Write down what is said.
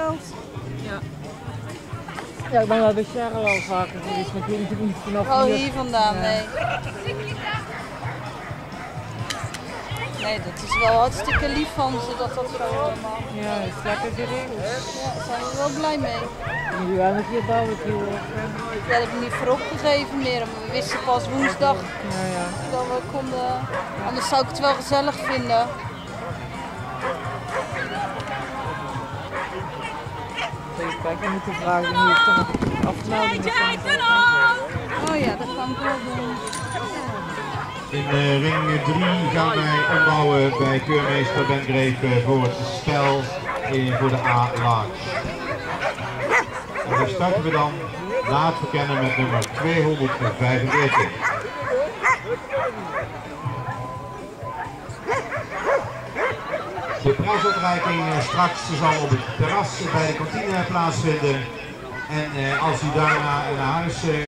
geld. Ja. Ja, ik ben wel bij Cheryl al vaker geweest, maar ik weet natuurlijk niet vanaf Oh, hier. hier vandaan, nee. Nee, dat is wel hartstikke lief van ze dat dat zo allemaal. Ja, dat is lekker geregeld. Ja, daar zijn we wel blij mee. Dan moet je wel nog hier barbecue. Ja, dat heb ik niet voor opgegeven meer. Maar we wisten pas woensdag Ja. dat we konden. Anders zou ik het wel gezellig vinden. Even kijken, we moeten vragen wie heeft er nog afmeldingen van. Oh ja, dat kan ik wel doen. In ring 3 gaan wij ombouwen bij keurmeester Ben Greep voor het spel voor de A-laag. En daar starten we dan, laat verkennen met nummer 245. De prijsuitreiking straks zal op het terras bij de kantine plaatsvinden. En als u daarna naar huis